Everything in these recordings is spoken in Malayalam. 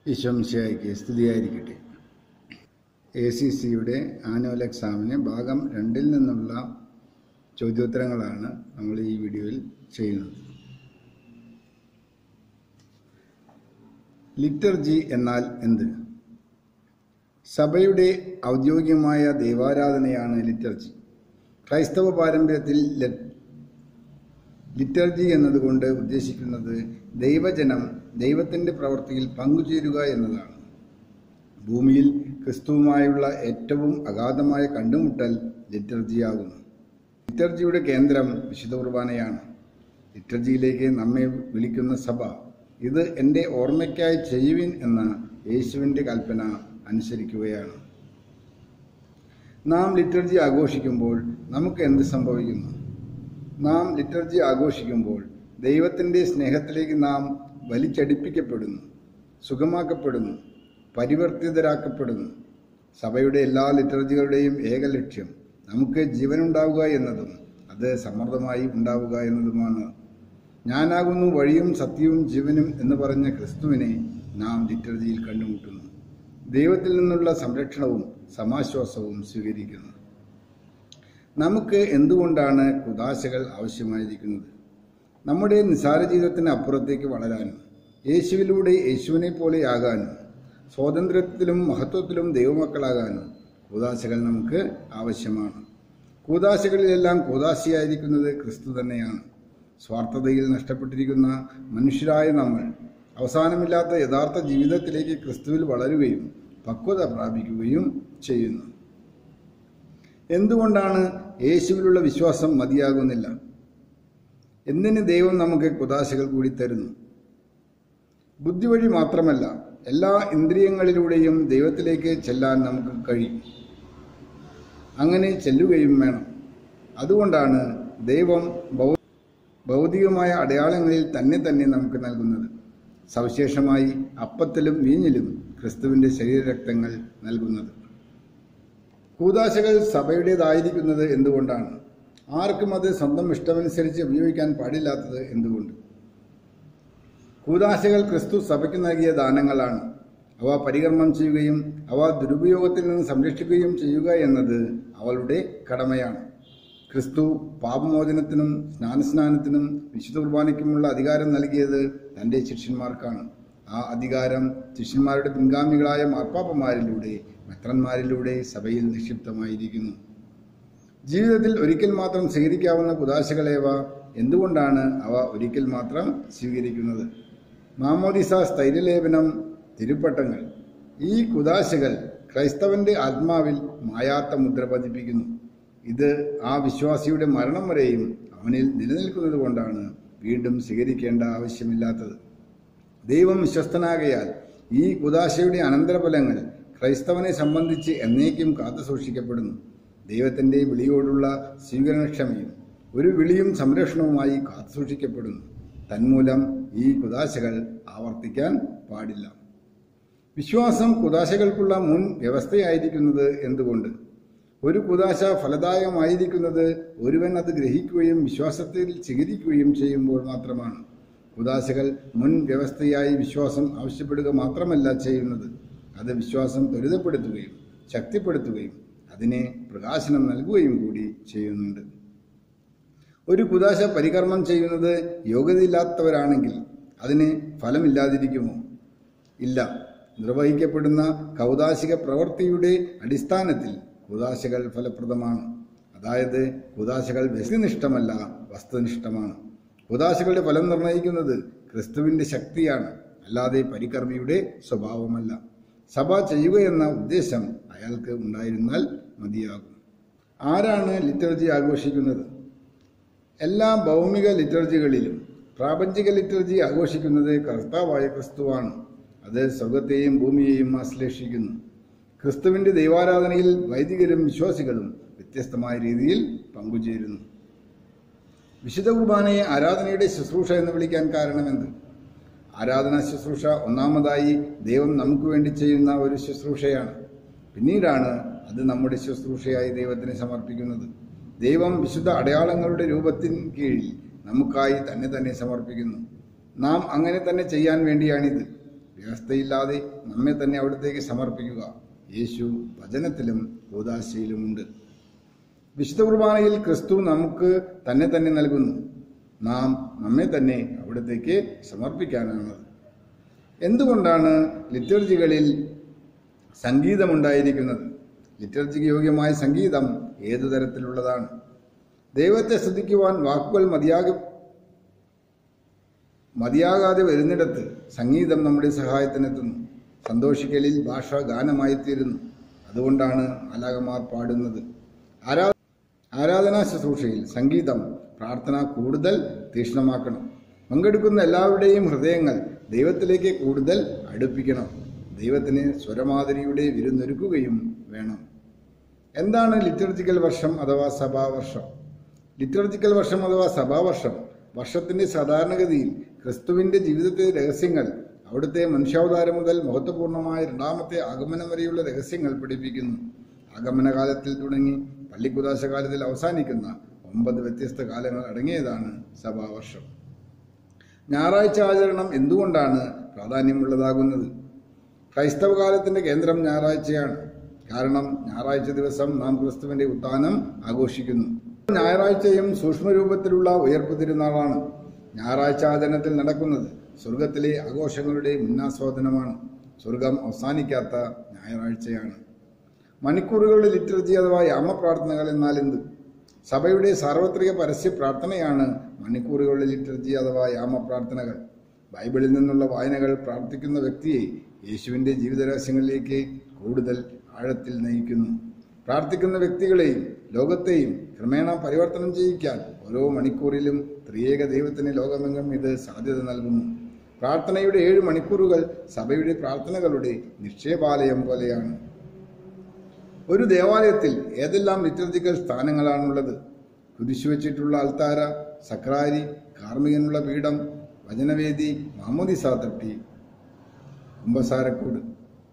ഈശോമിശിഹായ്ക്ക് സ്തുതിയായിരിക്കട്ടെ. ACCയുടെ ആനുവൽ എക്സാമിന് ഭാഗം 2 നിന്നുള്ള ചോദ്യോത്തരങ്ങളാണ് നമ്മൾ ഈ വീഡിയോയിൽ ചെയ്യുന്നത്. ലിറ്റർജി എന്നാൽ എന്ത്? സഭയുടെ ഔദ്യോഗികമായ ദൈവാരാധനയാണ് ലിറ്റർജി. ക്രൈസ്തവ പാരമ്പര്യത്തിൽ ലിറ്റർജി എന്നതുകൊണ്ട് ഉദ്ദേശിക്കുന്നത് ദൈവജനം ദൈവത്തിൻ്റെ പ്രവൃത്തിയിൽ പങ്കുചേരുക എന്നതാണ്. ഭൂമിയിൽ ക്രിസ്തുവുമായുള്ള ഏറ്റവും അഗാധമായ കണ്ടുമുട്ടൽ ലിറ്റർജിയാകുന്നു. ലിറ്റർജിയുടെ കേന്ദ്രം വിശുദ്ധ കുർബാനയാണ്. ലിറ്റർജിയിലേക്ക് നമ്മെ വിളിക്കുന്ന സഭ ഇത് എൻ്റെ ഓർമ്മയ്ക്കായി ചെയ്യുവിൻ എന്ന യേശുവിൻ്റെ കൽപ്പന അനുസരിക്കുകയാണ്. നാം ലിറ്റർജി ആഘോഷിക്കുമ്പോൾ നമുക്ക് എന്ത് സംഭവിക്കുന്നു? നാം ലിറ്റർജി ആഘോഷിക്കുമ്പോൾ ദൈവത്തിൻ്റെ സ്നേഹത്തിലേക്ക് നാം വലിച്ചടിപ്പിക്കപ്പെടുന്നു, സുഖമാക്കപ്പെടുന്നു, പരിവർത്തിതരാക്കപ്പെടുന്നു. സഭയുടെ എല്ലാ ലിറ്റർജികളുടെയും ഏക ലക്ഷ്യം നമുക്ക് ജീവനുണ്ടാവുക എന്നതും അത് സമൃദ്ധമായി ഉണ്ടാവുക എന്നതുമാണ്. ഞാനാകുന്നു വഴിയും സത്യവും ജീവനും എന്ന് പറഞ്ഞ ക്രിസ്തുവിനെ നാം ലിറ്റർജിയിൽ കണ്ടുമുട്ടുന്നു. ദൈവത്തിൽ നിന്നുള്ള സംരക്ഷണവും സമാശ്വാസവും സ്വീകരിക്കുന്നു. നമുക്ക് എന്തുകൊണ്ടാണ് കുദാശകൾ ആവശ്യമായിരിക്കുന്നത്? നമ്മുടെ നിസ്സാര ജീവിതത്തിന് അപ്പുറത്തേക്ക് വളരാനും യേശുവിലൂടെ യേശുവിനെ പോലെയാകാനും സ്വാതന്ത്ര്യത്തിലും മഹത്വത്തിലും ദൈവമക്കളാകാനും കൂദാശകൾ നമുക്ക് ആവശ്യമാണ്. കൂദാശകളിലെല്ലാം കൂദാശയായിരിക്കുന്നത് ക്രിസ്തു തന്നെയാണ്. സ്വാർത്ഥതയിൽ നഷ്ടപ്പെട്ടിരിക്കുന്ന മനുഷ്യരായ നമ്മൾ അവസാനമില്ലാത്ത യഥാർത്ഥ ജീവിതത്തിലേക്ക് ക്രിസ്തുവിൽ വളരുകയും പക്വത പ്രാപിക്കുകയും ചെയ്യുന്നു. എന്തുകൊണ്ടാണ് യേശുവിലുള്ള വിശ്വാസം മതിയാകുന്നില്ല? എന്തിന് ദൈവം നമുക്ക് കുദാശകൾ കൂടി തരുന്നു? ബുദ്ധി വഴി മാത്രമല്ല, എല്ലാ ഇന്ദ്രിയങ്ങളിലൂടെയും ദൈവത്തിലേക്ക് ചെല്ലാൻ നമുക്ക് കഴിയും. അങ്ങനെ ചെല്ലുകയും വേണം. അതുകൊണ്ടാണ് ദൈവം ഭൗതികമായ അടയാളങ്ങളിൽ തന്നെ നമുക്ക് നൽകുന്നത്. സവിശേഷമായി അപ്പത്തിലും വീഞ്ഞിലും ക്രിസ്തുവിൻ്റെ ശരീരരക്തങ്ങൾ നൽകുന്നത്. കൂദാശകൾ സഭയുടേതായിരിക്കുന്നത് എന്തുകൊണ്ടാണ്? ആർക്കും അത് സ്വന്തം ഇഷ്ടമനുസരിച്ച് ഉപയോഗിക്കാൻ പാടില്ലാത്തത് എന്തുകൊണ്ട്? കൂദാശകൾ ക്രിസ്തു സഭയ്ക്ക് നൽകിയ ദാനങ്ങളാണ്. അവ പരികർമ്മം ചെയ്യുകയും അവ ദുരുപയോഗത്തിൽ നിന്ന് സംരക്ഷിക്കുകയും ചെയ്യുക എന്നത് അവളുടെ കടമയാണ്. ക്രിസ്തു പാപമോചനത്തിനും സ്നാനത്തിനും വിശുദ്ധ കുർബാനയ്ക്കുമുള്ള അധികാരം നൽകിയത് തൻ്റെ ശിഷ്യന്മാർക്കാണ്. ആ അധികാരം ശിഷ്യന്മാരുടെ പിൻഗാമികളായ മാർപ്പാപ്പമാരിലൂടെ മെത്രന്മാരിലൂടെ സഭയിൽ നിക്ഷിപ്തമായിരിക്കുന്നു. ജീവിതത്തിൽ ഒരിക്കൽ മാത്രം സ്വീകരിക്കാവുന്ന കുദാശകളേവ? എന്തുകൊണ്ടാണ് അവ ഒരിക്കൽ മാത്രം സ്വീകരിക്കുന്നത്? മാമോദിസ, സ്ഥൈര്യലേപനം, തിരുപ്പട്ടങ്ങൾ. ഈ കുദാശകൾ ക്രൈസ്തവന്റെ ആത്മാവിൽ മായാത്ത മുദ്ര പതിപ്പിക്കുന്നു. ഇത് ആ വിശ്വാസിയുടെ മരണം വരെയും അവനിൽ നിലനിൽക്കുന്നത് കൊണ്ടാണ് വീണ്ടും സ്വീകരിക്കേണ്ട ആവശ്യമില്ലാത്തത്. ദൈവം വിശ്വസ്തനാകയാൽ ഈ കുദാശയുടെ അനന്തരഫലങ്ങൾ ക്രൈസ്തവനെ സംബന്ധിച്ച് എന്നേക്കും കാത്തു സൂക്ഷിക്കപ്പെടുന്നു. ദൈവത്തിൻ്റെ വിളിയോടുള്ള സ്വീകരണക്ഷമയും ഒരു വിളിയും സംരക്ഷണവുമായി കാത്തു സൂക്ഷിക്കപ്പെടുന്നു. തന്മൂലം ഈ കുദാശകൾ ആവർത്തിക്കാൻ പാടില്ല. വിശ്വാസം കുദാശകൾക്കുള്ള മുൻ വ്യവസ്ഥയായിരിക്കുന്നത് എന്തുകൊണ്ട്? ഒരു കുദാശ ഫലദായകമായിരിക്കുന്നത് ഒരുവൻ അത് ഗ്രഹിക്കുകയും വിശ്വാസത്തിൽ സ്വീകരിക്കുകയും ചെയ്യുമ്പോൾ മാത്രമാണ്. കുദാശകൾ മുൻ വ്യവസ്ഥയായി വിശ്വാസം ആവശ്യപ്പെടുക മാത്രമല്ല ചെയ്യുന്നത്, അത് വിശ്വാസം ത്വരിതപ്പെടുത്തുകയും ശക്തിപ്പെടുത്തുകയും അതിനെ പ്രകാശനം നൽകുകയും കൂടി ചെയ്യുന്നുണ്ട്. ഒരു കുദാശ പരികർമ്മം ചെയ്യുന്നത് യോഗ്യതയില്ലാത്തവരാണെങ്കിൽ അതിന് ഫലമില്ലാതിരിക്കുമോ? ഇല്ല. നിർവഹിക്കപ്പെടുന്ന കൗദാശിക പ്രവൃത്തിയുടെ അടിസ്ഥാനത്തിൽ കുദാശകൾ ഫലപ്രദമാണ്. അതായത് കുദാശകൾ വ്യക്തിനിഷ്ഠമല്ല, വസ്തുനിഷ്ഠമാണ്. കുദാശകളുടെ ഫലം നിർണ്ണയിക്കുന്നത് ക്രിസ്തുവിൻ്റെ ശക്തിയാണ്, അല്ലാതെ പരികർമ്മിയുടെ സ്വഭാവമല്ല. സഭ ചെയ്യുകയെന്ന ഉദ്ദേശം അയാൾക്ക് ഉണ്ടായിരുന്നാൽ മതിയാകും. ആരാണ് ലിറ്റർജി ആഘോഷിക്കുന്നത്? എല്ലാ ഭൗമിക ലിറ്റർജികളിലും പ്രാപഞ്ചിക ലിറ്റർജി ആഘോഷിക്കുന്നത് കർത്താവായ ക്രിസ്തുവാണ്. അത് സ്വർഗത്തെയും ഭൂമിയെയും ആശ്ലേഷിക്കുന്നു. ക്രിസ്തുവിൻ്റെ ദൈവാരാധനയിൽ വൈദികരും വിശ്വാസികളും വ്യത്യസ്തമായ രീതിയിൽ പങ്കുചേരുന്നു. വിശുദ്ധ കുർബാനയെ ആരാധനയുടെ ശുശ്രൂഷ എന്ന് വിളിക്കാൻ കാരണമെന്ത്? ആരാധനാ ശുശ്രൂഷ ഒന്നാമതായി ദൈവം നമുക്ക് വേണ്ടി ചെയ്യുന്ന ഒരു ശുശ്രൂഷയാണ്. പിന്നീടാണ് അത് നമ്മുടെ ശുശ്രൂഷയായി ദൈവത്തിന് സമർപ്പിക്കുന്നത്. ദൈവം വിശുദ്ധ അടയാളങ്ങളുടെ രൂപത്തിന് കീഴിൽ നമുക്കായി തന്നെ സമർപ്പിക്കുന്നു. നാം അങ്ങനെ തന്നെ ചെയ്യാൻ വേണ്ടിയാണിത്. വ്യവസ്ഥയില്ലാതെ നമ്മെ തന്നെ അവിടത്തേക്ക് സമർപ്പിക്കുക. യേശു വചനത്തിലും കൂദാശയിലുമുണ്ട്. വിശുദ്ധ കുർബാനയിൽ ക്രിസ്തു നമുക്ക് തന്നെ തന്നെ നൽകുന്നു. നാം നമ്മെ തന്നെ അവിടത്തേക്ക് സമർപ്പിക്കാനാണ്. എന്തുകൊണ്ടാണ് ലിറ്റർജികളിൽ സംഗീതമുണ്ടായിരിക്കുന്നത്? ലിറ്റർജിക്ക് യോഗ്യമായ സംഗീതം ഏതു തരത്തിലുള്ളതാണ്? ദൈവത്തെ സ്തുതിക്കുവാൻ വാക്കുകൾ മതിയാകാതെ വരുന്നിടത്ത് സംഗീതം നമ്മുടെ സഹായത്തിനെത്തുന്നു. സന്തോഷിക്കലിൽ ഭാഷ ഗാനമായിത്തീരുന്നു. അതുകൊണ്ടാണ് മാലാഖമാർ പാടുന്നത്. ആരാധനാ ശുശ്രൂഷയിൽ സംഗീതം പ്രാർത്ഥന കൂടുതൽ തീക്ഷ്ണമാക്കണം. പങ്കെടുക്കുന്ന എല്ലാവരുടെയും ഹൃദയങ്ങൾ ദൈവത്തിലേക്ക് കൂടുതൽ അടുപ്പിക്കണം. ദൈവത്തിന് സ്വരമാതിരിയുടെ വിരുന്നൊരുക്കുകയും വേണം. എന്താണ് ലിറ്റർജിക്കൽ വർഷം അഥവാ സഭാവർഷം? ലിറ്റർജിക്കൽ വർഷം അഥവാ സഭാവർഷം വർഷത്തിന്റെ സാധാരണഗതിയിൽ ക്രിസ്തുവിന്റെ ജീവിതത്തിലെ രഹസ്യങ്ങൾ, അവിടുത്തെ മനുഷ്യാവതാരം മുതൽ മഹത്വപൂർണമായ രണ്ടാമത്തെ ആഗമനം വരെയുള്ള രഹസ്യങ്ങൾ പഠിപ്പിക്കുന്നു. ആഗമനകാലത്തിൽ തുടങ്ങി പള്ളിക്കുദാശ കാലത്തിൽ അവസാനിക്കുന്ന 9 വ്യത്യസ്ത കാലങ്ങൾ അടങ്ങിയതാണ് സഭാവർഷം. ഞായറാഴ്ച ആചരണം എന്തുകൊണ്ടാണ് പ്രാധാന്യമുള്ളതാകുന്നത്? ക്രൈസ്തവ കാലത്തിന്റെ കേന്ദ്രം ഞായറാഴ്ചയാണ്. കാരണം ഞായറാഴ്ച ദിവസം നാം ക്രിസ്തുവിന്റെ ഉത്ഥാനം ആഘോഷിക്കുന്നു. ഞായറാഴ്ചയും സൂക്ഷ്മരൂപത്തിലുള്ള ഉയർപ്പ് തിരുനാളാണ്. ഞായറാഴ്ച ആചരണത്തിൽ നടക്കുന്നത് സ്വർഗത്തിലെ ആഘോഷങ്ങളുടെ മുന്നാസ്വാദനമാണ്. സ്വർഗം അവസാനിക്കാത്ത ഞായറാഴ്ചയാണ്. മണിക്കൂറുകളുടെ ലിറ്റർജി അഥവാ യാമപ്രാർത്ഥനകൾ എന്നാൽ എന്ത്? സഭയുടെ സാർവത്രിക പരസ്യ പ്രാർത്ഥനയാണ് മണിക്കൂറുകളുടെ ലിറ്റർജി അഥവാ യാമപ്രാർത്ഥനകൾ. ബൈബിളിൽ നിന്നുള്ള വായനകൾ പ്രാർത്ഥിക്കുന്ന വ്യക്തിയെ യേശുവിന്റെ ജീവിത രഹസ്യങ്ങളിലേക്ക് കൂടുതൽ ആഴത്തിൽ നയിക്കുന്നു. പ്രാർത്ഥിക്കുന്ന വ്യക്തികളെയും ലോകത്തെയും ക്രമേണ പരിവർത്തനം ചെയ്യിക്കാൻ ഓരോ മണിക്കൂറിലും ത്രിയേക ദൈവത്തിന് ലോകമെങ്ങും ഇത് സാധ്യത നൽകുന്നു. പ്രാർത്ഥനയുടെ 7 മണിക്കൂറുകൾ സഭയുടെ പ്രാർത്ഥനകളുടെ നിക്ഷേപാലയം പോലെയാണ്. ഒരു ദേവാലയത്തിൽ ഏതെല്ലാം ലിറ്റർജിക്കൽ സ്ഥാനങ്ങളാണുള്ളത്? കുരിശുവെച്ചിട്ടുള്ള അൽത്താര, സക്രാരി, കാർമികനുള്ള പീഠം, വചനവേദി, മാമോദിസ തൊട്ടി, കുമ്പസാരക്കൂട്.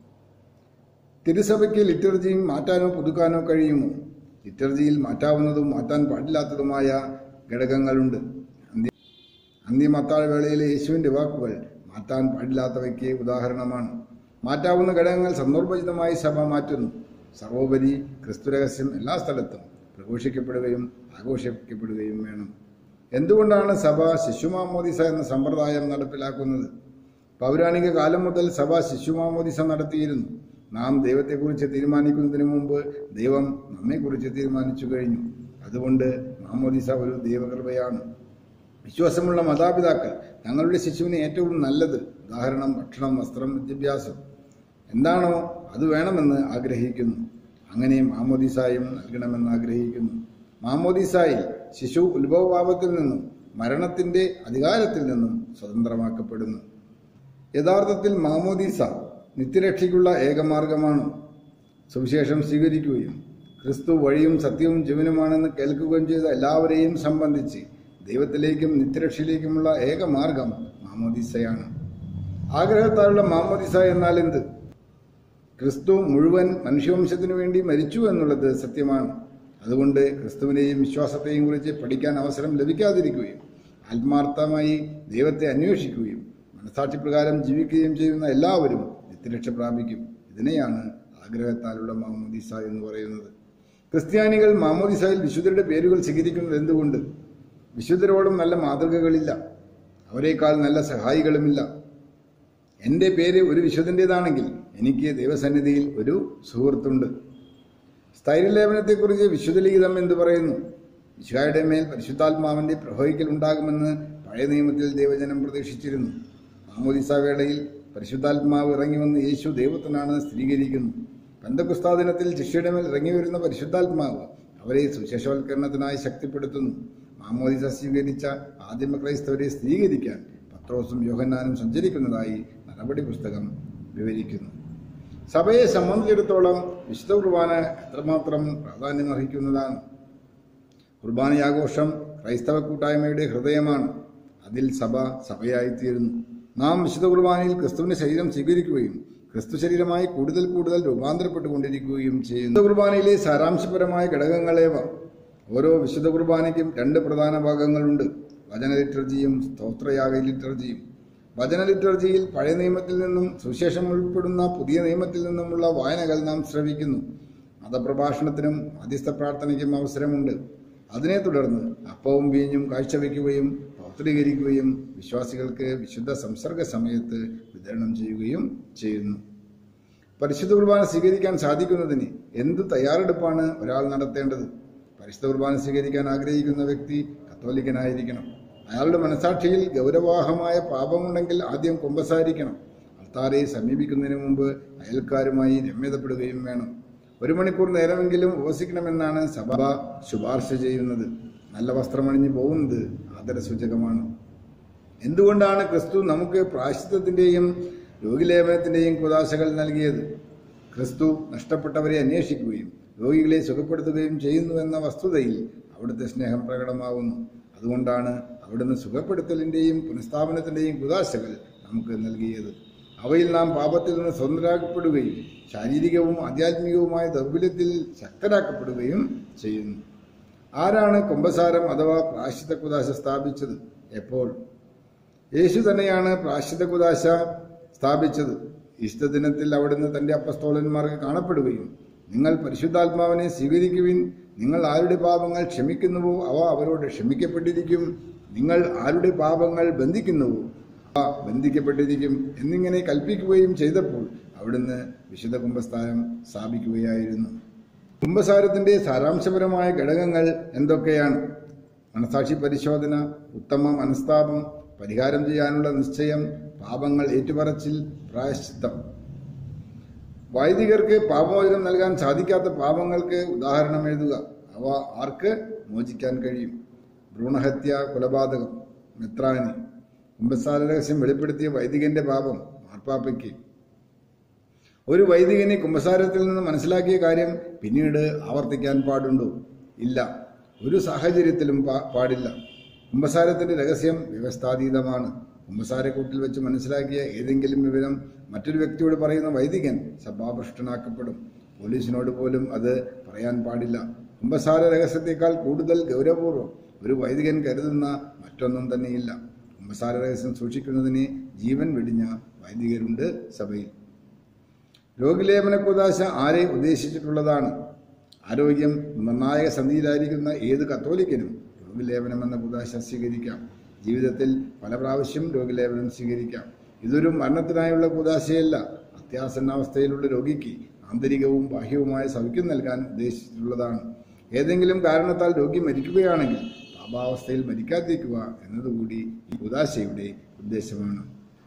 തിരുസഭയ്ക്ക് ലിറ്റർജി മാറ്റാനോ പുതുക്കാനോ കഴിയുമോ? ലിറ്റർജിയിൽ മാറ്റാവുന്നതും മാറ്റാൻ പാടില്ലാത്തതുമായ ഘടകങ്ങളുണ്ട്. അന്ത്യമത്താഴവേളയിലെ യേശുവിന്റെ വാക്കുകൾ മാറ്റാൻ പാടില്ലാത്തവയ്ക്ക് ഉദാഹരണമാണ്. മാറ്റാവുന്ന ഘടകങ്ങൾ സന്ദർഭോചിതമായി സഭ മാറ്റുന്നു. സർവോപരി ക്രിസ്തുരഹസ്യം എല്ലാ സ്ഥലത്തും പ്രഘോഷിക്കപ്പെടുകയും ആഘോഷിക്കപ്പെടുകയും വേണം. എന്തുകൊണ്ടാണ് സഭ ശിശുമാമോദിസ എന്ന സമ്പ്രദായം നടപ്പിലാക്കുന്നത്? പൗരാണിക കാലം മുതൽ സഭ ശിശുമാമോദിസ നടത്തിയിരുന്നു. നാം ദൈവത്തെക്കുറിച്ച് തീരുമാനിക്കുന്നതിന് മുമ്പ് ദൈവം നമ്മെക്കുറിച്ച് തീരുമാനിച്ചു കഴിഞ്ഞു. അതുകൊണ്ട് മാമോദിസ ഒരു ദൈവകൃപയാണ്. വിശ്വാസമുള്ള മാതാപിതാക്കൾ തങ്ങളുടെ ശിശുവിന് ഏറ്റവും നല്ലത്, ഉദാഹരണം ഭക്ഷണം, വസ്ത്രം, വിദ്യാഭ്യാസം എന്താണോ അത് വേണമെന്ന് ആഗ്രഹിക്കുന്നു. അങ്ങനെ മാമോദിസായും നൽകണമെന്ന് ആഗ്രഹിക്കുന്നു. മാമോദിസായിൽ ശിശു ഉത്ഭവപാപത്തിൽ നിന്നും മരണത്തിന്റെ അധികാരത്തിൽ നിന്നും സ്വതന്ത്രമാക്കപ്പെടുന്നു. യഥാർത്ഥത്തിൽ മാമോദിസ നിത്യരക്ഷയ്ക്കുള്ള ഏകമാർഗമാണ്. സുവിശേഷം സ്വീകരിക്കുകയും ക്രിസ്തു വഴിയും സത്യവും ജീവനുമാണെന്ന് കേൾക്കുകയും ചെയ്ത എല്ലാവരെയും സംബന്ധിച്ച് ദൈവത്തിലേക്കും നിത്യരക്ഷയിലേക്കുമുള്ള ഏകമാർഗം മാമോദിസയാണ്. ആഗ്രഹത്താലുള്ള മാമോദിസ എന്നാൽ എന്ത്? ക്രിസ്തു മുഴുവൻ മനുഷ്യവംശത്തിനു വേണ്ടി മരിച്ചു എന്നുള്ളത് സത്യമാണ്. അതുകൊണ്ട് ക്രിസ്തുവിനെയും വിശ്വാസത്തെയും കുറിച്ച് പഠിക്കാൻ അവസരം ലഭിക്കാതിരിക്കുകയും ആത്മാർത്ഥമായി ദൈവത്തെ അന്വേഷിക്കുകയും മനസാക്ഷിപ്രകാരം ജീവിക്കുകയും ചെയ്യുന്ന എല്ലാവരും നിത്യരക്ഷ പ്രാപിക്കും. ഇതിനെയാണ് ആഗ്രഹത്താലുള്ള മാമോദിസ എന്ന് പറയുന്നത്. ക്രിസ്ത്യാനികൾ മാമോദിസയിൽ വിശുദ്ധരുടെ പേരുകൾ സ്വീകരിക്കുന്നത് എന്തുകൊണ്ട്? വിശുദ്ധരോടും നല്ല മാതൃകകളില്ല, അവരെക്കാൾ നല്ല സഹായികളുമില്ല. എൻ്റെ പേര് ഒരു വിശുദ്ധൻ്റേതാണെങ്കിൽ എനിക്ക് ദൈവസന്നിധിയിൽ ഒരു സുഹൃത്തുണ്ട്. സ്ഥൈര്യലേപനത്തെക്കുറിച്ച് വിശുദ്ധലിഖിതം എന്ത് പറയുന്നു? മിശിഹായുടെ മേൽ പരിശുദ്ധാത്മാവിന്റെ പ്രവഹിക്കൽ ഉണ്ടാകുമെന്ന് പഴയ നിയമത്തിൽ ദൈവജനം പ്രതീക്ഷിച്ചിരുന്നു. മാമോദിസ വേളയിൽ പരിശുദ്ധാത്മാവ് ഇറങ്ങി വന്ന് യേശു ദൈവത്തിനാണ് സ്ഥിരീകരിക്കുന്നു. പെന്തക്കോസ്താ ദിനത്തിൽ ശിഷ്യയുടെ മേൽ ഇറങ്ങി വരുന്ന പരിശുദ്ധാത്മാവ് അവരെ സുവിശേഷവൽക്കരണത്തിനായി ശക്തിപ്പെടുത്തുന്നു. മാമോദിസ സ്വീകരിച്ച ആദിമ ക്രൈസ്തവരെ സ്ഥിരീകരിക്കാൻ പത്രോസും യോഹന്നാനും സഞ്ചരിക്കുന്നതായി നടപടി പുസ്തകം വിവരിക്കുന്നു. സഭയെ സംബന്ധിച്ചിടത്തോളം വിശുദ്ധ കുർബാന എത്രമാത്രം പ്രാധാന്യമർഹിക്കുന്നതാണ്. കുർബാനയാഘോഷം ക്രൈസ്തവ കൂട്ടായ്മയുടെ ഹൃദയമാണ്. അതിൽ സഭ സഭയായിത്തീരുന്നു. നാം വിശുദ്ധ കുർബാനയിൽ ക്രിസ്തുവിന്റെ ശരീരം സ്വീകരിക്കുകയും ക്രിസ്തു ശരീരമായി കൂടുതൽ കൂടുതൽ രൂപാന്തരപ്പെട്ടുകൊണ്ടിരിക്കുകയും ചെയ്യുന്നു. വിശുദ്ധ കുർബാനയിലെ സാരാംശപരമായ ഘടകങ്ങളേവ. ഓരോ വിശുദ്ധ കുർബാനയ്ക്കും 2 പ്രധാന ഭാഗങ്ങളുണ്ട്: വചന ലിറ്റർജിയും സ്തോത്രയാഗ ലിറ്റർജിയും. വചന ലിറ്റർജിയിൽ പഴയ നിയമത്തിൽ നിന്നും സുവിശേഷം ഉൾപ്പെടുന്ന പുതിയ നിയമത്തിൽ നിന്നുമുള്ള വായനകൾ നാം ശ്രവിക്കുന്നു. മതപ്രഭാഷണത്തിനും മധ്യസ്ഥ പ്രാർത്ഥനയ്ക്കും അവസരമുണ്ട്. അതിനെ തുടർന്ന് അപ്പവും വീഞ്ഞും കാഴ്ചവെക്കുകയും പൗത്രീകരിക്കുകയും വിശ്വാസികൾക്ക് വിശുദ്ധ സംസർഗ സമയത്ത് വിതരണം ചെയ്യുകയും ചെയ്യുന്നു. പരിശുദ്ധ കുർബാന സ്വീകരിക്കാൻ സാധിക്കുന്നതിന് എന്ത് തയ്യാറെടുപ്പാണ് ഒരാൾ നടത്തേണ്ടത്? പരിശുദ്ധ കുർബാന സ്വീകരിക്കാൻ ആഗ്രഹിക്കുന്ന വ്യക്തി കത്തോലിക്കനായിരിക്കണം. അയാളുടെ മനസാക്ഷിയിൽ ഗൗരവാഹമായ പാപമുണ്ടെങ്കിൽ ആദ്യം കുമ്പസാരിക്കണം. അൾത്താരെ സമീപിക്കുന്നതിന് മുമ്പ് അയൽക്കാരുമായി രമ്യതപ്പെടുകയും വേണം. 1 മണിക്കൂർ നേരമെങ്കിലും ഉപവസിക്കണമെന്നാണ് സഭ ശുപാർശ ചെയ്യുന്നത്. നല്ല വസ്ത്രമണിഞ്ഞു പോകുന്നത് ആദരസൂചകമാണ്. എന്തുകൊണ്ടാണ് ക്രിസ്തു നമുക്ക് പ്രായശ്ചിത്തത്തിന്റെയും രോഗിലേപനത്തിന്റെയും കുദാശകൾ നൽകിയത്? ക്രിസ്തു നഷ്ടപ്പെട്ടവരെ അന്വേഷിക്കുകയും രോഗികളെ സുഖപ്പെടുത്തുകയും ചെയ്യുന്നുവെന്ന വസ്തുതയിൽ അവിടുത്തെ സ്നേഹം പ്രകടമാവുന്നു. അതുകൊണ്ടാണ് അവിടുന്ന് സുഖപ്പെടുത്തലിന്റെയും പുനഃസ്ഥാപനത്തിന്റെയും കുദാശകൾ നമുക്ക് നൽകിയത്. അവയിൽ നാം പാപത്തിൽ നിന്ന് സ്വതന്ത്രരാക്കപ്പെടുകയും ശാരീരികവും ആധ്യാത്മികവുമായ ദൗർബല്യത്തിൽ ശക്തരാക്കപ്പെടുകയും ചെയ്യുന്നു. ആരാണ് കുമ്പസാരം അഥവാ പ്രായശ്ചിത്ത കുദാശ സ്ഥാപിച്ചത്? എപ്പോൾ? യേശു തന്നെയാണ് പ്രായശ്ചിത്ത കുദാശ സ്ഥാപിച്ചത്. ഈസ്റ്റർ ദിനത്തിൽ അവിടുന്ന് തന്റെ അപ്പസ്തോലന്മാർക്ക് കാണപ്പെടുകയും നിങ്ങൾ പരിശുദ്ധാത്മാവിനെ സ്വീകരിക്കുവിൻ, നിങ്ങൾ ആരുടെ പാപങ്ങൾ ക്ഷമിക്കുന്നുവോ അവ അവരോട് ക്ഷമിക്കപ്പെട്ടിരിക്കും, നിങ്ങൾ ആരുടെ പാപങ്ങൾ ബന്ധിക്കുന്നുവോ അവ ബന്ധിക്കപ്പെട്ടിരിക്കും എന്നിങ്ങനെ കൽപ്പിക്കുകയും ചെയ്തപ്പോൾ അവിടുന്ന് വിശുദ്ധ കുംഭസ്ഥാനം സ്ഥാപിക്കുകയായിരുന്നു. കുംഭസാരത്തിന്റെ സാരാംശപരമായ ഘടകങ്ങൾ എന്തൊക്കെയാണ്? മനസാക്ഷി പരിശോധന, ഉത്തമ മനസ്താപം, പരിഹാരം ചെയ്യാനുള്ള നിശ്ചയം, പാപങ്ങൾ ഏറ്റുപറച്ചിൽ, പ്രായശ്ചിത്തം. വൈദികർക്ക് പാപമോചനം നൽകാൻ സാധിക്കാത്ത പാപങ്ങൾക്ക് ഉദാഹരണം എഴുതുക. അവ ആർക്ക് മോചിക്കാൻ കഴിയും? ഭ്രൂണഹത്യ, കൊലപാതകം. മെത്രാനി. കുമ്പസാര രഹസ്യം വെളിപ്പെടുത്തിയ വൈദികന്റെ പാപം മാർപ്പാപ്പയ്ക്ക്. ഒരു വൈദികനെ കുമ്പസാരത്തിൽ നിന്ന് മനസ്സിലാക്കിയ കാര്യം പിന്നീട് ആവർത്തിക്കാൻ പാടുണ്ടോ? ഇല്ല, ഒരു സാഹചര്യത്തിലും പാടില്ല. കുമ്പസാരത്തിന്റെ രഹസ്യം വ്യവസ്ഥാതീതമാണ്. കുമ്പസാരക്കൂട്ടിൽ വെച്ച് മനസ്സിലാക്കിയ ഏതെങ്കിലും വിവരം മറ്റൊരു വ്യക്തിയോട് പറയുന്ന വൈദികൻ സഭാഭ്രഷ്ടനാക്കപ്പെടും. പോലീസിനോട് പോലും അത് പറയാൻ പാടില്ല. കുമ്പസാര രഹസ്യത്തെക്കാൾ കൂടുതൽ ഗൗരവപൂർവ്വം ഒരു വൈദികൻ കരുതുന്ന മറ്റൊന്നും തന്നെയില്ല. കുമ്പസാര രഹസ്യം സൂക്ഷിക്കുന്നതിന് ജീവൻ വെടിഞ്ഞ വൈദികരുണ്ട് സഭയിൽ. രോഗിലേപന കുദാശ ആരെ ഉദ്ദേശിച്ചിട്ടുള്ളതാണ്? ആരോഗ്യം നിർണായക സന്ധിയിലായിരിക്കുന്ന ഏത് കത്തോലിക്കനും രോഗിലേപനം എന്ന കുദാശ സ്വീകരിക്കാം. ജീവിതത്തിൽ പല പ്രാവശ്യം രോഗിലേപനം സ്വീകരിക്കാം. ഇതൊരു മരണത്തിനായുള്ള കുദാശയല്ല. അത്യാസന്നാവസ്ഥയിലുള്ള രോഗിക്ക് ആന്തരികവും ബാഹ്യവുമായ സൗഖ്യം നൽകാൻ ഉദ്ദേശിച്ചിട്ടുള്ളതാണ്. ഏതെങ്കിലും കാരണത്താൽ രോഗി മരിക്കുകയാണെങ്കിൽ പാപാവസ്ഥയിൽ മരിക്കാതിരിക്കുക എന്നതുകൂടി ഈ കുദാശയുടെ ഉദ്ദേശമാണ്.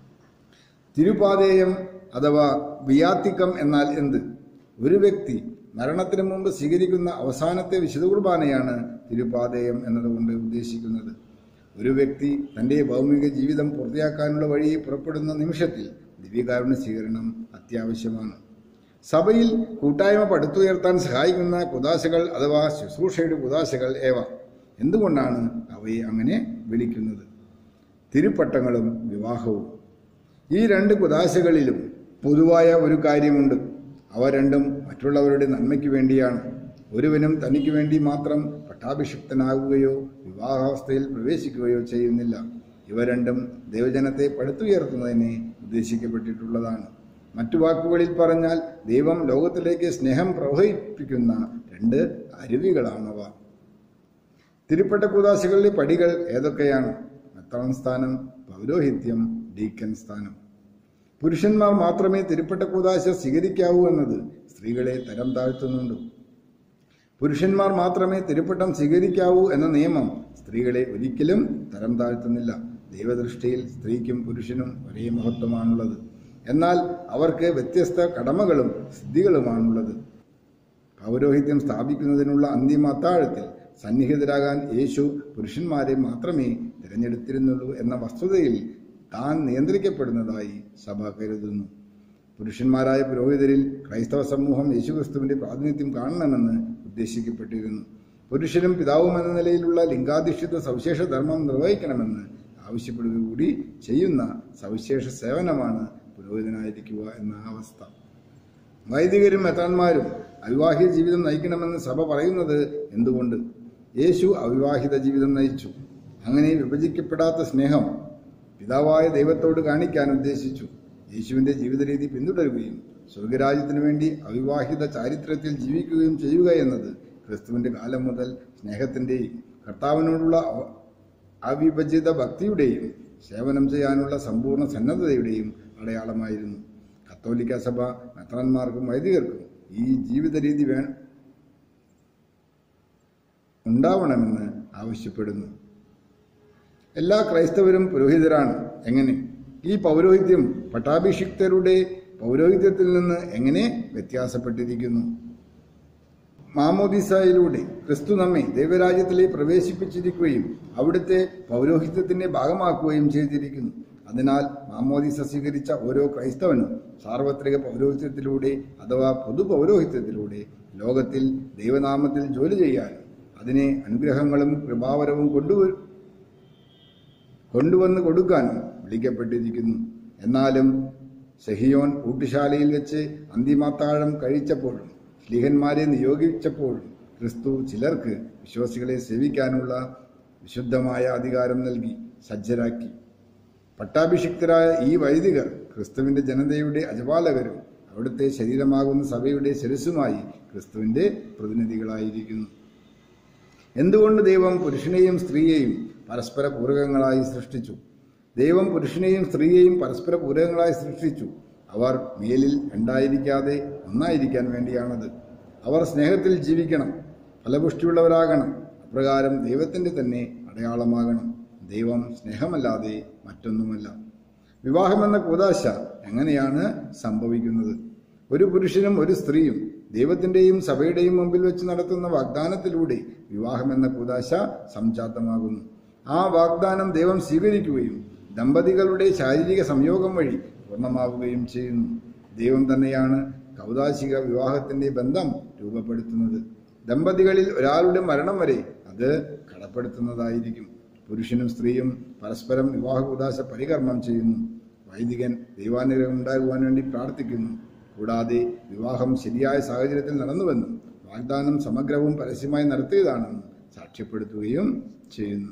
തിരുപാതേയം അഥവാ വിയാത്തിക്കം എന്നാൽ എന്ത്? ഒരു വ്യക്തി മരണത്തിന് മുമ്പ് സ്വീകരിക്കുന്ന അവസാനത്തെ വിശുദ്ധ കുർബാനയാണ് തിരുപാതേയം എന്നതുകൊണ്ട് ഉദ്ദേശിക്കുന്നത്. ഒരു വ്യക്തി തന്റെ ഭൗമിക ജീവിതം പൂർത്തിയാക്കാനുള്ള വഴി പുറപ്പെടുന്ന നിമിഷത്തിൽ ദിവ്യകാരുണ്യ സ്വീകരണം അത്യാവശ്യമാണ്. സഭയിൽ കൂട്ടായ്മ പടുത്തുയർത്താൻ സഹായിക്കുന്ന കുദാശകൾ അഥവാ ശുശ്രൂഷയുടെ കുദാശകൾ ഏവ? എന്തുകൊണ്ടാണ് അവയെ അങ്ങനെ വിളിക്കുന്നത്? തിരുപ്പട്ടങ്ങളും വിവാഹവും. ഈ 2 കുദാശകളിലും പൊതുവായ ഒരു കാര്യമുണ്ട്. അവ രണ്ടും മറ്റുള്ളവരുടെ നന്മയ്ക്ക് വേണ്ടിയാണ്. ഒരുവനും തനിക്ക് വേണ്ടി മാത്രം പട്ടാഭിഷിക്തനാകുകയോ വിവാഹാവസ്ഥയിൽ പ്രവേശിക്കുകയോ ചെയ്യുന്നില്ല. ഇവ രണ്ടും ദൈവജനത്തെ പടുത്തുയർത്തുന്നതിന് ഉദ്ദേശിക്കപ്പെട്ടിട്ടുള്ളതാണ്. മറ്റു വാക്കുകളിൽ പറഞ്ഞാൽ ദൈവം ലോകത്തിലേക്ക് സ്നേഹം പ്രവഹിപ്പിക്കുന്ന 2 അരുവികളാണവ. തിരുപ്പട്ട കുദാശകളിലെ പടികൾ ഏതൊക്കെയാണ്? മെത്രാൻ സ്ഥാനം, പൗരോഹിത്യം, ഡീക്കൻ സ്ഥാനം. പുരുഷന്മാർ മാത്രമേ തിരുപ്പട്ട കുദാശ സ്വീകരിക്കാവൂ എന്നത് സ്ത്രീകളെ തരം താഴ്ത്തുന്നുണ്ട്. പുരുഷന്മാർ മാത്രമേ തിരുപ്പട്ടം സ്വീകരിക്കാവൂ എന്ന നിയമം സ്ത്രീകളെ ഒരിക്കലും തരം താഴ്ത്തുന്നില്ല. ദൈവദൃഷ്ടിയിൽ സ്ത്രീക്കും പുരുഷനും ഒരേ മഹത്വമാണുള്ളത്. എന്നാൽ അവർക്ക് വ്യത്യസ്ത കടമകളും സിദ്ധികളുമാണുള്ളത്. പൗരോഹിത്യം സ്ഥാപിക്കുന്നതിനുള്ള അന്തിമ അത്താഴത്തിൽ സന്നിഹിതരാകാൻ യേശു പുരുഷന്മാരെ മാത്രമേ തിരഞ്ഞെടുത്തിരുന്നുള്ളൂ എന്ന വസ്തുതയിൽ താൻ നിയന്ത്രിക്കപ്പെടുന്നതായി സഭ കരുതുന്നു. പുരുഷന്മാരായ പുരോഹിതരിൽ ക്രൈസ്തവ സമൂഹം യേശുക്രിസ്തുവിന്റെ പ്രാതിനിധ്യം കാണണമെന്ന് ഉദ്ദേശിക്കപ്പെട്ടിരുന്നു. പുരുഷനും പിതാവും എന്ന നിലയിലുള്ള ലിംഗാധിഷ്ഠിത സവിശേഷ ധർമ്മം നിർവഹിക്കണമെന്ന് ആവശ്യപ്പെടുക കൂടി ചെയ്യുന്ന സവിശേഷ സേവനമാണ് പുരോഹിതനായിരിക്കുക എന്ന അവസ്ഥ. വൈദികരും മെത്രാന്മാരും അവിവാഹിത ജീവിതം നയിക്കണമെന്ന് സഭ പറയുന്നത് എന്തുകൊണ്ട്? യേശു അവിവാഹിത ജീവിതം നയിച്ചു. അങ്ങനെ വിഭജിക്കപ്പെടാത്ത സ്നേഹം പിതാവായ ദൈവത്തോട് കാണിക്കാൻ ഉദ്ദേശിച്ചു. യേശുവിന്റെ ജീവിത രീതി പിന്തുടരുകയും സ്വർഗരാജ്യത്തിനു വേണ്ടി അവിവാഹിത ചാരിത്രത്തിൽ ജീവിക്കുകയും ചെയ്യുക എന്നത് ക്രിസ്തുവിന്റെ കാലം മുതൽ സ്നേഹത്തിന്റെയും കർത്താവിനോടുള്ള അവിഭജിത ഭക്തിയുടെയും സേവനം ചെയ്യാനുള്ള സമ്പൂർണ്ണ സന്നദ്ധതയുടെയും അടയാളമായിരുന്നു. കത്തോലിക്ക സഭ മെത്രാന്മാർക്കും വൈദികർക്കും ഈ ജീവിത രീതി ഉണ്ടാവണമെന്ന് ആവശ്യപ്പെടുന്നു. എല്ലാ ക്രൈസ്തവരും പുരോഹിതരാണ്. എങ്ങനെ? ഈ പൗരോഹിത്യം പട്ടാഭിഷിക്തരുടെ പൗരോഹിത്യത്തിൽ നിന്ന് എങ്ങനെ വ്യത്യാസപ്പെട്ടിരിക്കുന്നു? മാമോദിസയിലൂടെ ക്രിസ്തു നമ്മെ ദൈവരാജ്യത്തിലേക്ക് പ്രവേശിപ്പിച്ചിരിക്കുകയും അവിടുത്തെ പൗരോഹിത്യത്തിന്റെ ഭാഗമാക്കുകയും ചെയ്തിരിക്കുന്നു. അതിനാൽ മാമോദിസ സ്വീകരിച്ച ഓരോ ക്രൈസ്തവനും സാർവത്രിക പൗരോഹിത്യത്തിലൂടെ അഥവാ പൊതു പൗരോഹിത്യത്തിലൂടെ ലോകത്തിൽ ദൈവനാമത്തിൽ ജോലി ചെയ്യാനും അതിനെ അനുഗ്രഹങ്ങളും കൃപാവരവും കൊണ്ടുവന്ന് കൊടുക്കാനും വിളിക്കപ്പെട്ടിരിക്കുന്നു. എന്നാലും സെഹിയോൻ ഊട്ടുശാലയിൽ വെച്ച് അന്തിമാത്താഴം കഴിച്ചപ്പോഴും സ്ലീഹന്മാരെ നിയോഗിച്ചപ്പോഴും ക്രിസ്തു ചിലർക്ക് വിശ്വാസികളെ സേവിക്കാനുള്ള വിശുദ്ധമായ അധികാരം നൽകി സജ്ജരാക്കി. പട്ടാഭിഷിക്തരായ ഈ വൈദികർ ക്രിസ്തുവിന്റെ ജനതയുടെ അജപാലകരും അവിടുത്തെ ശരീരമാകുന്ന സഭയുടെ ശിരസ്സുമായി ക്രിസ്തുവിന്റെ പ്രതിനിധികളായിരിക്കുന്നു. എന്തുകൊണ്ട് ദൈവം പുരുഷനെയും സ്ത്രീയെയും പരസ്പര പൂരകങ്ങളായി സൃഷ്ടിച്ചു? ദൈവം പുരുഷനെയും സ്ത്രീയെയും പരസ്പര പൂരകങ്ങളായി സൃഷ്ടിച്ചു. അവർ മേലിൽ രണ്ടായിരിക്കാതെ ഒന്നായിരിക്കാൻ വേണ്ടിയാണത്. അവർ സ്നേഹത്തിൽ ജീവിക്കണം, ഫലപുഷ്ടിയുള്ളവരാകണം, അപ്രകാരം ദൈവത്തിന്റെ തന്നെ അടയാളമാകണം. ദൈവം സ്നേഹമല്ലാതെ മറ്റൊന്നുമല്ല. വിവാഹമെന്ന കൂദാശ എങ്ങനെയാണ് സംഭവിക്കുന്നത്? ഒരു പുരുഷനും ഒരു സ്ത്രീയും ദൈവത്തിന്റെയും സഭയുടെയും മുമ്പിൽ വെച്ച് നടത്തുന്ന വാഗ്ദാനത്തിലൂടെ വിവാഹമെന്ന കൂദാശ സംജാതമാകുന്നു. ആ വാഗ്ദാനം ദൈവം സ്വീകരിക്കുകയും ദമ്പതികളുടെ ശാരീരിക സംയോഗം വഴി പൂർണ്ണമാവുകയും ചെയ്യുന്നു. ദൈവം തന്നെയാണ് കൗദാശിക വിവാഹത്തിന്റെ ബന്ധം രൂപപ്പെടുത്തുന്നത്. ദമ്പതികളിൽ ഒരാളുടെ മരണം വരെ അത് കടപ്പെടുത്തുന്നതായിരിക്കും. പുരുഷനും സ്ത്രീയും പരസ്പരം വിവാഹ കൂദാശ പരികർമ്മം ചെയ്യുന്നു. വൈദികൻ ദൈവാനുഗ്രഹം ഉണ്ടാകുവാൻ വേണ്ടി പ്രാർത്ഥിക്കുന്നു. കൂടാതെ വിവാഹം ശരിയായ സാഹചര്യത്തിൽ നടന്നുവെന്നും വാഗ്ദാനം സമഗ്രവും പരസ്യമായി നടത്തിയതാണെന്നും സാക്ഷ്യപ്പെടുത്തുകയും ചെയ്യുന്നു.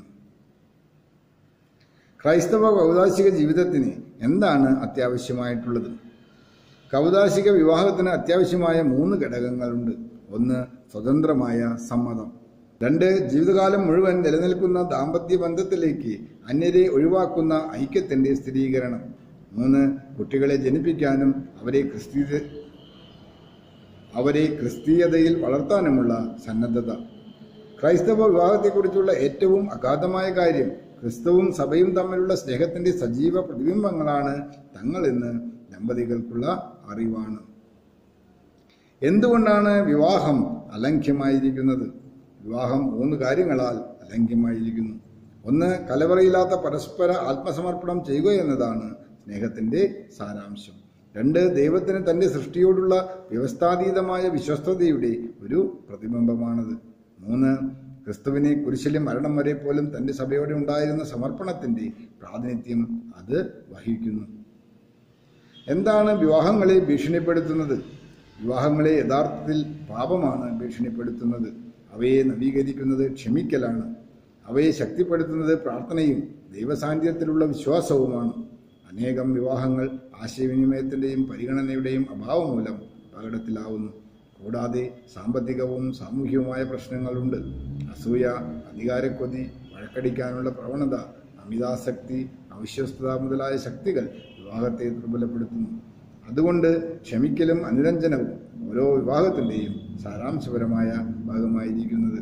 ക്രൈസ്തവ കൗദാശിക ജീവിതത്തിന് എന്താണ് അത്യാവശ്യമായിട്ടുള്ളത്? കൗദാശിക വിവാഹത്തിന് അത്യാവശ്യമായ 3 ഘടകങ്ങളുണ്ട്. 1. സ്വതന്ത്രമായ സമ്മതം. 2. ജീവിതകാലം മുഴുവൻ നിലനിൽക്കുന്ന ദാമ്പത്യ ബന്ധത്തിലേക്ക് അന്യരെ ഒഴിവാക്കുന്ന ഐക്യത്തിന്റെ സ്ഥിരീകരണം. 3. കുട്ടികളെ ജനിപ്പിക്കാനും അവരെ ക്രിസ്തീയതയിൽ വളർത്താനുമുള്ള സന്നദ്ധത. ക്രൈസ്തവ വിവാഹത്തെക്കുറിച്ചുള്ള ഏറ്റവും അഗാധമായ കാര്യം ക്രിസ്തുവും സഭയും തമ്മിലുള്ള സ്നേഹത്തിന്റെ സജീവ പ്രതിബിംബങ്ങളാണ് തങ്ങളെന്ന് ദമ്പതികൾക്കുള്ള അറിവാണ്. എന്തുകൊണ്ടാണ് വിവാഹം അലംഘ്യമായിരിക്കുന്നത്? വിവാഹം 3 കാര്യങ്ങളാൽ അലംഘ്യമായിരിക്കുന്നു. 1. കലവറയില്ലാത്ത പരസ്പര ആത്മസമർപ്പണം ചെയ്യുക എന്നതാണ് സ്നേഹത്തിന്റെ സാരാംശം. 2. ദൈവത്തിന് തന്റെ സൃഷ്ടിയോടുള്ള വ്യവസ്ഥാതീതമായ വിശ്വസ്തതയുടെ ഒരു പ്രതിബിംബമാണത്. 3. ക്രിസ്തുവിനെ കുരിശിലെ മരണം വരെ പോലും തന്റെ സഭയോടെ ഉണ്ടായിരുന്ന സമർപ്പണത്തിന്റെ പ്രാതിനിധ്യം അത് വഹിക്കുന്നു. എന്താണ് വിവാഹങ്ങളെ ഭീഷണിപ്പെടുത്തുന്നത്? വിവാഹങ്ങളെ യഥാർത്ഥത്തിൽ പാപമാണ് ഭീഷണിപ്പെടുത്തുന്നത്. അവയെ നവീകരിക്കുന്നത് ക്ഷമിക്കലാണ്. അവയെ ശക്തിപ്പെടുത്തുന്നത് പ്രാർത്ഥനയും ദൈവസാന്നിധ്യത്തിലുള്ള വിശ്വാസവുമാണ്. അനേകം വിവാഹങ്ങൾ ആശയവിനിമയത്തിന്റെയും പരിഗണനയുടെയും അഭാവം മൂലം അപകടത്തിലാവുന്നു. കൂടാതെ സാമ്പത്തികവും സാമൂഹികവുമായ പ്രശ്നങ്ങളുണ്ട്. അസൂയ, അധികാരക്കൊതി, വഴക്കടിക്കാനുള്ള പ്രവണത, അമിതാസക്തി, അവിശ്വസ്തത മുതലായ ശക്തികൾ വിവാഹത്തെ ദുർബലപ്പെടുത്തുന്നു. അതുകൊണ്ട് ക്ഷമിക്കലും അനുരഞ്ജനവും ഓരോ വിവാഹത്തിന്റെയും സാരാംശപരമായ ഭാഗമായിരിക്കുന്നത്.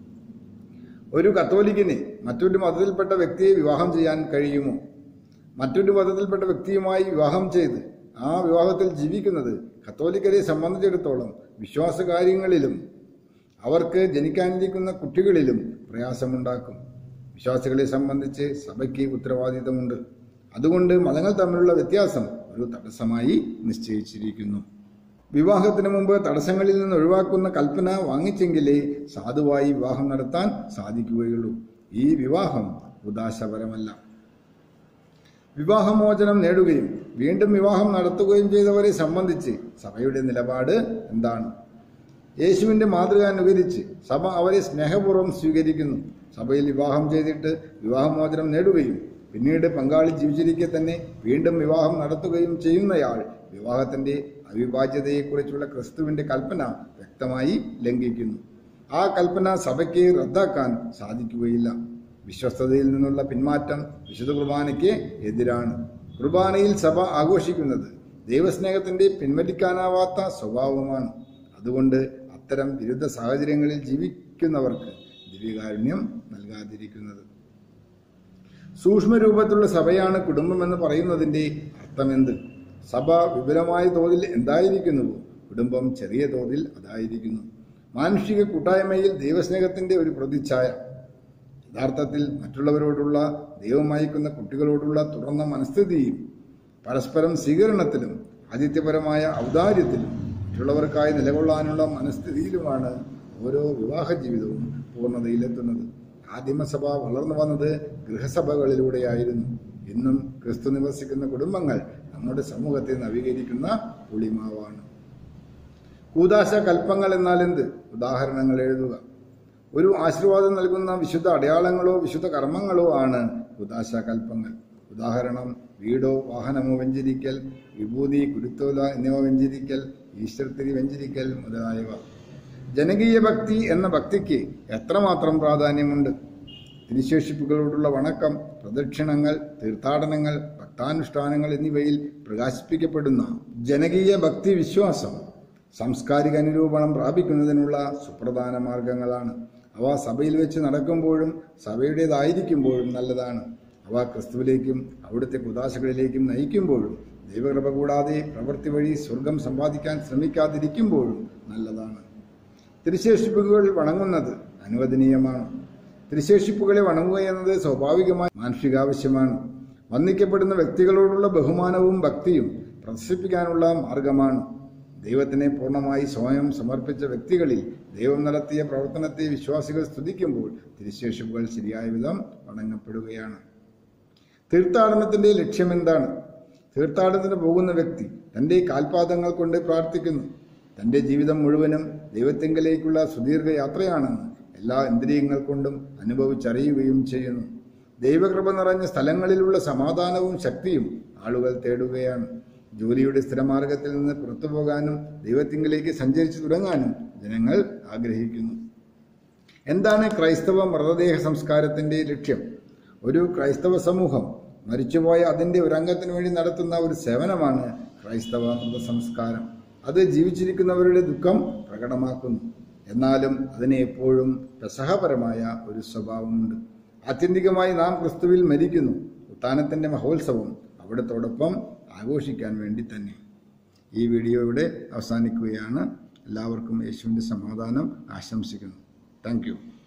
ഒരു കത്തോലിക്കന് മറ്റൊരു മതത്തിൽപ്പെട്ട വ്യക്തിയെ വിവാഹം ചെയ്യാൻ കഴിയുമോ? മറ്റൊരു മതത്തിൽപ്പെട്ട വ്യക്തിയുമായി വിവാഹം ചെയ്ത് ആ വിവാഹത്തിൽ ജീവിക്കുന്നത് കത്തോലിക്കരെ സംബന്ധിച്ചിടത്തോളം വിശ്വാസകാര്യങ്ങളിലും അവർക്ക് ജനിക്കാനിരിക്കുന്ന കുട്ടികളിലും പ്രയാസമുണ്ടാക്കും. വിശ്വാസികളെ സംബന്ധിച്ച് സഭയ്ക്ക് ഉത്തരവാദിത്തമുണ്ട്. അതുകൊണ്ട് മതങ്ങൾ തമ്മിലുള്ള വ്യത്യാസം ഒരു തടസ്സമായി നിശ്ചയിച്ചിരിക്കുന്നു. വിവാഹത്തിന് മുമ്പ് തടസ്സങ്ങളിൽ നിന്ന് ഒഴിവാക്കുന്ന കൽപ്പന വാങ്ങിച്ചെങ്കിലേ സാധുവായി വിവാഹം നടത്താൻ സാധിക്കുകയുള്ളൂ. ഈ വിവാഹം ഉദാശപരമല്ല. വിവാഹമോചനം നേടുകയും വീണ്ടും വിവാഹം നടത്തുകയും ചെയ്തവരെ സംബന്ധിച്ച് സഭയുടെ നിലപാട് എന്താണ്? യേശുവിന്റെ മാതൃക അനുകരിച്ച് സഭ അവരെ സ്നേഹപൂർവ്വം സ്വീകരിക്കുന്നു. സഭയിൽ വിവാഹം ചെയ്തിട്ട് വിവാഹമോചനം നേടുകയും പിന്നീട് പങ്കാളി ജീവിച്ചിരിക്കെ തന്നെ വീണ്ടും വിവാഹം നടത്തുകയും ചെയ്യുന്നയാൾ വിവാഹത്തിന്റെ അവിഭാജ്യതയെക്കുറിച്ചുള്ള ക്രിസ്തുവിന്റെ കൽപ്പന വ്യക്തമായി ലംഘിക്കുന്നു. ആ കൽപ്പന സഭയ്ക്ക് റദ്ദാക്കാൻ സാധിക്കുകയില്ല. വിശ്വസ്തതയിൽ നിന്നുള്ള പിന്മാറ്റം വിശുദ്ധ കുർബാനയ്ക്ക് എതിരാണ്. കുർബാനയിൽ സഭ ആഘോഷിക്കുന്നത് ദൈവസ്നേഹത്തിന്റെ പിൻവലിക്കാനാവാത്ത സ്വഭാവമാണ്. അതുകൊണ്ട് അത്തരം വിരുദ്ധ സാഹചര്യങ്ങളിൽ ജീവിക്കുന്നവർക്ക് ദിവ്യകാരുണ്യം നൽകാതിരിക്കുന്നത്. സൂക്ഷ്മരൂപത്തിലുള്ള സഭയാണ് കുടുംബമെന്ന് പറയുന്നതിന്റെ അർത്ഥമെന്ത്? സഭ വിപുലമായ തോതിൽ എന്തായിരിക്കുന്നുവോ കുടുംബം ചെറിയ തോതിൽ അതായിരിക്കുന്നു. മാനുഷിക കൂട്ടായ്മയിൽ ദൈവസ്നേഹത്തിന്റെ ഒരു പ്രതിച്ഛായ. യഥാർത്ഥത്തിൽ മറ്റുള്ളവരോടുള്ള ദൈവം അയക്കുന്ന കുട്ടികളോടുള്ള തുറന്ന മനസ്ഥിതിയും പരസ്പരം സ്വീകരണത്തിലും ആതിഥ്യപരമായ ഔദാര്യത്തിലും മറ്റുള്ളവർക്കായി നിലകൊള്ളാനുള്ള മനസ്ഥിതിയിലുമാണ് ഓരോ വിവാഹ ജീവിതവും പൂർണ്ണതയിലെത്തുന്നത്. ആദിമസഭ വളർന്നു വന്നത് ഗൃഹസഭകളിലൂടെയായിരുന്നു. ഇന്നും ക്രിസ്തു നിവസിക്കുന്ന കുടുംബങ്ങൾ നമ്മുടെ സമൂഹത്തെ നവീകരിക്കുന്ന പുളിമാവാണ്. കൂദാശ കൽപ്പങ്ങൾ എന്നാൽ എന്ത്? ഉദാഹരണങ്ങൾ എഴുതുക. ഒരു ആശീർവാദം നൽകുന്ന വിശുദ്ധ അടയാളങ്ങളോ വിശുദ്ധ കർമ്മങ്ങളോ ആണ് കൂദാശ കൽപ്പങ്ങൾ. ഉദാഹരണം: വീടോ വാഹനമോ വെഞ്ചരിക്കൽ, വിഭൂതി, കുരുത്തോല എന്നിവ വെഞ്ചരിക്കൽ, ഈസ്റ്റർ തിരി വെഞ്ചരിക്കൽ മുതലായവ. ജനകീയ ഭക്തി എന്ന ഭക്തിക്ക് എത്രമാത്രം പ്രാധാന്യമുണ്ട്! തിരുശേഷിപ്പുകളോടുള്ള വണക്കം, പ്രദക്ഷിണങ്ങൾ, തീർത്ഥാടനങ്ങൾ, ഭക്താനുഷ്ഠാനങ്ങൾ എന്നിവയിൽ പ്രകാശിപ്പിക്കപ്പെടുന്ന ജനകീയ ഭക്തി വിശ്വാസം സാംസ്കാരിക അനുരൂപണം പ്രാപിക്കുന്നതിനുള്ള സുപ്രധാന മാർഗങ്ങളാണ്. അവ സഭയിൽ വെച്ച് നടക്കുമ്പോഴും സഭയുടേതായിരിക്കുമ്പോഴും നല്ലതാണ്. അവ ക്രിസ്തുവിലേക്കും അവിടുത്തെ കുദാശകളിലേക്കും നയിക്കുമ്പോഴും ദൈവകൃപ കൂടാതെ പ്രവൃത്തി വഴി സ്വർഗം സമ്പാദിക്കാൻ ശ്രമിക്കാതിരിക്കുമ്പോഴും നല്ലതാണ്. തിരുശേഷിപ്പുകൾ വണങ്ങുന്നത് അനുവദനീയമാണ്. തിരുശേഷിപ്പുകളെ വണങ്ങുക എന്നത് സ്വാഭാവികമായ മാനുഷികാവശ്യമാണ്. വന്ദിക്കപ്പെടുന്ന വ്യക്തികളോടുള്ള ബഹുമാനവും ഭക്തിയും പ്രദർശിപ്പിക്കാനുള്ള മാർഗമാണ്. ദൈവത്തിനെ പൂർണ്ണമായി സ്വയം സമർപ്പിച്ച വ്യക്തികളിൽ ദൈവം നടത്തിയ പ്രവർത്തനത്തെ വിശ്വാസികൾ സ്തുതിക്കുമ്പോൾ തിരുശേഷിപ്പുകൾ ശരിയായ വിധം വണങ്ങപ്പെടുകയാണ്. തീർത്ഥാടനത്തിന്റെ ലക്ഷ്യമെന്താണ്? തീർത്ഥാടനത്തിന് പോകുന്ന വ്യക്തി തന്റെ കാൽപാദങ്ങൾ കൊണ്ട് പ്രാർത്ഥിക്കുന്നു. തന്റെ ജീവിതം മുഴുവനും ദൈവത്തിങ്കലേക്കുള്ള സുദീർഘ യാത്രയാണെന്ന് എല്ലാ ഇന്ദ്രിയങ്ങൾ കൊണ്ടും അനുഭവിച്ചറിയുകയും ചെയ്യുന്നു. ദൈവകൃപ നിറഞ്ഞ സ്ഥലങ്ങളിലുള്ള സമാധാനവും ശക്തിയും ആളുകൾ തേടുകയാണ്. ജോലിയുടെ സ്ഥിരമാർഗത്തിൽ നിന്ന് പുറത്തു പോകാനും ദൈവത്തിങ്കിലേക്ക് സഞ്ചരിച്ചു തുടങ്ങാനും ജനങ്ങൾ ആഗ്രഹിക്കുന്നു. എന്താണ് ക്രൈസ്തവ മൃതദേഹ സംസ്കാരത്തിന്റെ ലക്ഷ്യം? ഒരു ക്രൈസ്തവ സമൂഹം മരിച്ചുപോയ അതിന്റെ ഒരംഗത്തിനു വേണ്ടി നടത്തുന്ന ഒരു സേവനമാണ് ക്രൈസ്തവ മൃതസംസ്കാരം. അത് ജീവിച്ചിരിക്കുന്നവരുടെ ദുഃഖം പ്രകടമാക്കുന്നു. എന്നാലും അതിന് എപ്പോഴും പെസഹപരമായ ഒരു സ്വഭാവമുണ്ട്. ആത്യന്തികമായി നാം ക്രിസ്തുവിൽ മരിക്കുന്നു. ഉത്ഥാനത്തിന്റെ മഹോത്സവം അവിടത്തോടൊപ്പം ആഘോഷിക്കാൻ വേണ്ടി തന്നെ. ഈ വീഡിയോ ഇവിടെ അവസാനിക്കുകയാണ്. എല്ലാവർക്കും യേശുവിൻ്റെ സമാധാനം ആശംസിക്കുന്നു. Thank U.